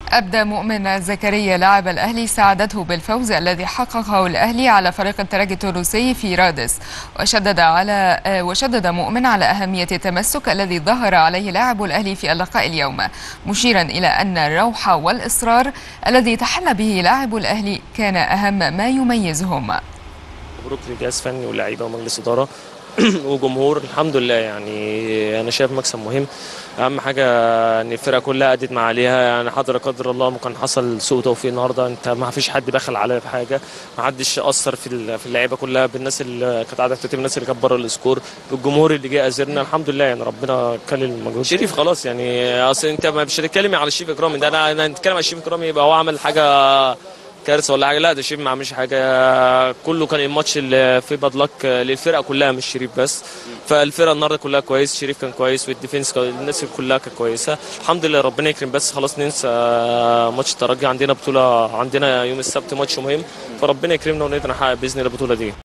أبدى مؤمن زكريا لاعب الأهلي سعادته بالفوز الذي حققه الأهلي على فريق الترجي التونسي في رادس، وشدد مؤمن على أهمية التمسك الذي ظهر عليه لاعب الأهلي في اللقاء اليوم، مشيرا إلى أن الروح والإصرار الذي تحلى به لاعب الأهلي كان أهم ما يميزهم. مبروك للجهاز فني واللعيبه ومجلس اداره وجمهور. الحمد لله، يعني انا شايف مكسب مهم. اهم حاجه ان الفرقه كلها ادت ما عليها، يعني حضر قدر الله ممكن حصل سوء توفيق النهارده، انت ما فيش حد دخل عليا بحاجه، ما حدش اثر في اللعيبه كلها، بالناس اللي كانت قاعده تكتب، الناس اللي كانت بره السكور، بالجمهور اللي جه ازرنا. الحمد لله، يعني ربنا كلل المجهود. شريف خلاص، يعني اصل انت مش هتتكلم على شريف اكرامي ده، انا هنتكلم على شريف اكرامي يبقى هو عمل حاجه كارثه ولا حاجه. لا، ده شريف ما عملش حاجه، كله كان الماتش اللي في باد لك للفرقه كلها مش شريف بس. فالفرقه النهارده كلها كويس، شريف كان كويس والديفنس الناس كلها كانت كويسه. الحمد لله، ربنا يكرم، بس خلاص ننسى ماتش الترجي. عندنا بطوله، عندنا يوم السبت ماتش مهم، فربنا يكرمنا ونقدر نحقق باذن الله البطوله دي.